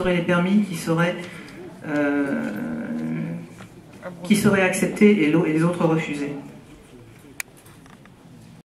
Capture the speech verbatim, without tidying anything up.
les permis qui seraient, euh, qui seraient acceptés et les autres refusés.